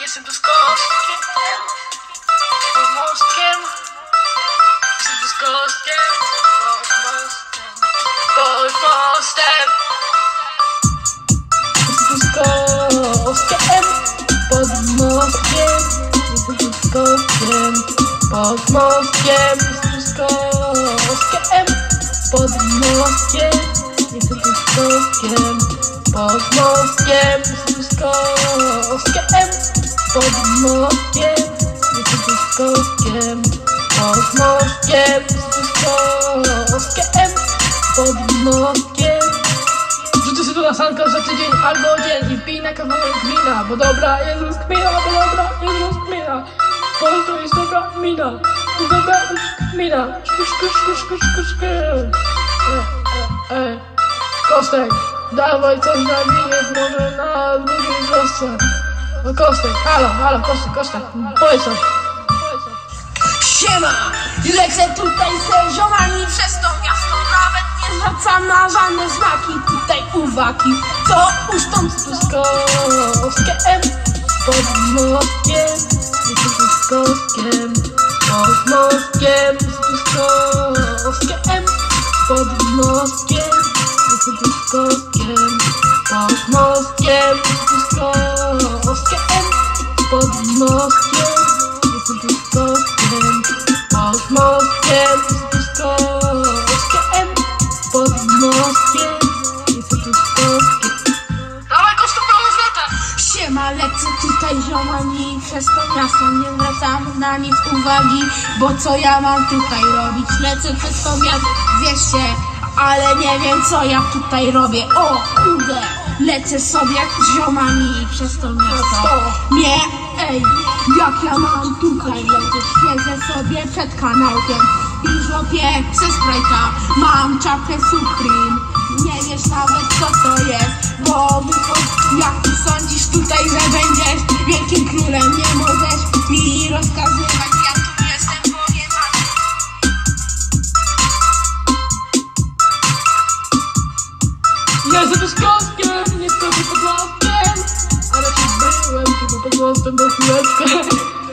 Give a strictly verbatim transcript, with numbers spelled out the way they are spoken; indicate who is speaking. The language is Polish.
Speaker 1: Jestem tu z kostkiem, pod mostkiem. Jestem tu z kostkiem, pod mostem, pod mostem. Jestem tu z kostkiem, pod mostkiem. Jestem tu z kostkiem, pod mostkiem. Jestem tu z kostkiem, pod mostkiem. Jestem tu z kostkiem, pod mostkiem. Jestem tu z kostkiem, pod mostkiem. Jestem tu z kostkiem, pod mostkiem. Jestem tu z kostkiem, pod mostkiem. Rzucę się tu na sankę za tydzień albo dzień i wpij na kawałek wina, bo dobra jest rozkmina, bo dobra jest rozkmina. Bo to jest dobra mina, to dobra mina. Szku, szku, szku, szku, szku, szku. E, e, e. Kostek, dawaj coś na winie, może na drugiej wiosce. No Kostek, halo, halo, Kostek, Kostek, powiedz coś.
Speaker 2: Siema! Lecę tutaj z ziomami przez to miasto, nawet nie zwracam na żadne znaki. Tutaj uwagi, co ustąp
Speaker 1: Tu z kostkiem, pod mostkiem. Jestem tu z kostkiem, pod mostkiem. Jestem tu z kostkiem, pod mostkiem. Jestem tu z kostkiem, pod mostkiem. Jestem tu z kostkiem, pod mostkiem. Jestem tu z kostkiem, pod mostkiem. Jestem tu z kostkiem, pod mostkiem. Jestem tu z kostkiem. Dawaj Kostek, prawo zwrota!
Speaker 2: Siema, lecę tutaj ziomami przez to miasto, nie zwracam na nic uwagi, bo co ja mam tutaj robić? Lecę przez to miasto, wierzcie, ale nie wiem co ja tutaj robię. O kurde, lecę sobie z ziomami przez to miasto. Nie, ej, jak ja mam tutaj lecieć? Siedzę sobie przed kanałkiem i żłopię ze Sprite'a. Mam czapkę Supreme, nie wiesz nawet co to jest, bo wychodź, jak ty sądzisz tutaj, że będziesz wielkim królem? Nie możesz mi rozkazywać, ja tu jestem, bo nie ma.
Speaker 1: Jestem tu z kostkiem, niestety pod mostem. Ale czy byłem tylko pod mostem do chwileczkę.